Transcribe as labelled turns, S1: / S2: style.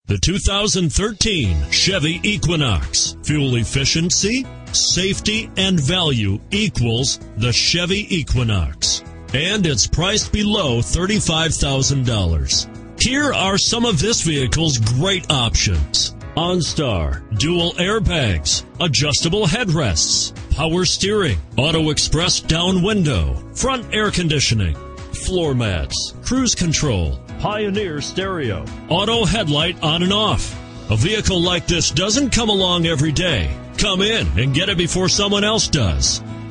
S1: The 2013 Chevy Equinox. Fuel efficiency, safety, and value equals the Chevy Equinox. And it's priced below $35,000. Here are some of this vehicle's great options: OnStar, dual airbags, adjustable headrests, power steering, auto express down window, front air conditioning, floor mats, cruise control, Pioneer stereo, auto headlight on and off. A vehicle like this doesn't come along every day. Come in and get it before someone else does.